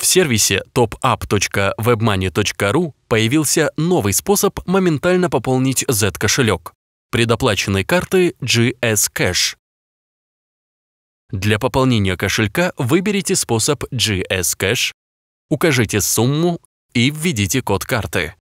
В сервисе topup.webmoney.ru появился новый способ моментально пополнить Z-кошелек – предоплаченной карты GS Cash. Для пополнения кошелька выберите способ GS Cash, укажите сумму и введите код карты.